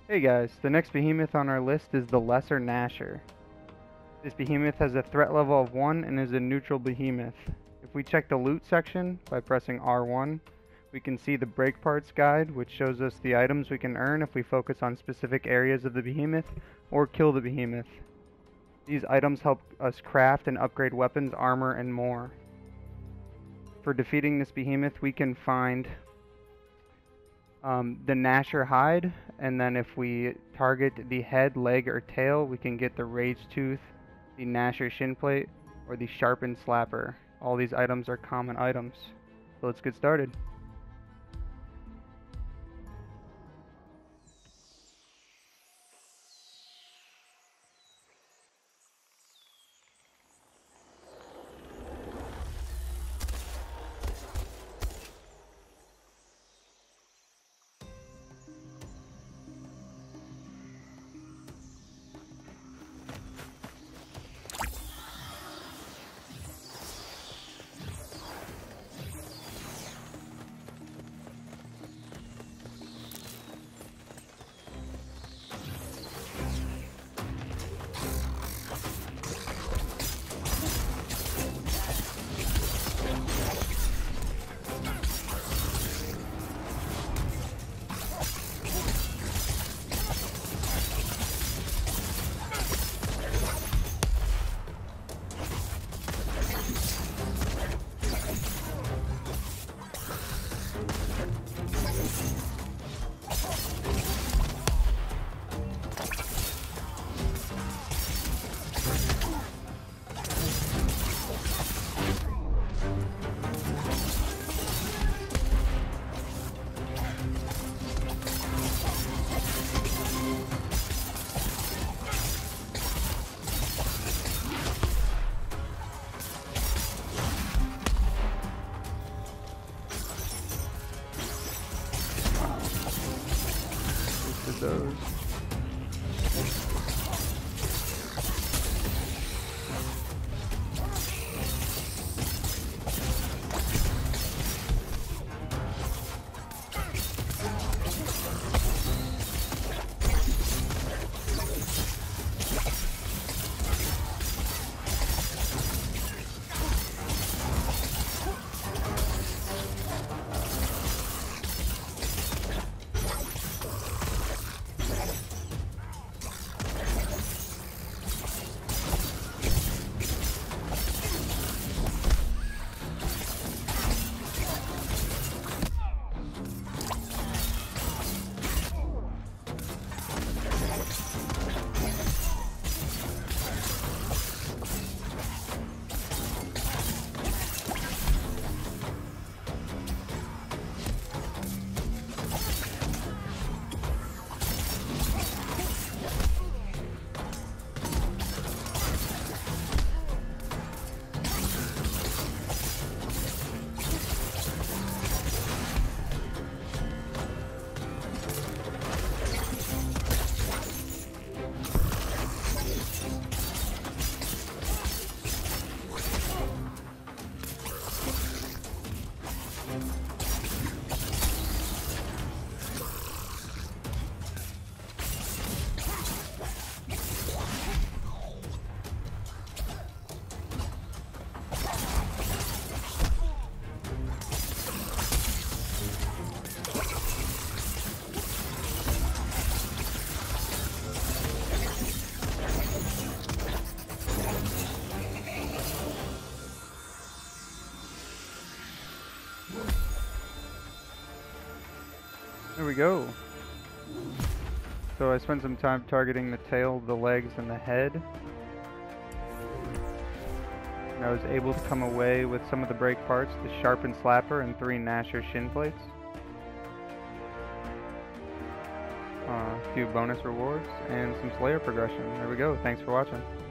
Hey guys, the next behemoth on our list is the Lesser Gnasher. This behemoth has a threat level of 1 and is a neutral behemoth. If we check the loot section by pressing R1, we can see the break parts guide, which shows us the items we can earn if we focus on specific areas of the behemoth or kill the behemoth. These items help us craft and upgrade weapons, armor, and more. For defeating this behemoth, we can find the Gnasher hide, and then if we target the head, leg, or tail, we can get the Rage Tooth, the Gnasher shin plate, or the Sharpened Slapper. All these items are common items. So let's get started. Those. There we go. So I spent some time targeting the tail, the legs, and the head. And I was able to come away with some of the break parts, the Sharpened Slapper and 3 Gnasher shin plates. A few bonus rewards and some Slayer progression. There we go. Thanks for watching.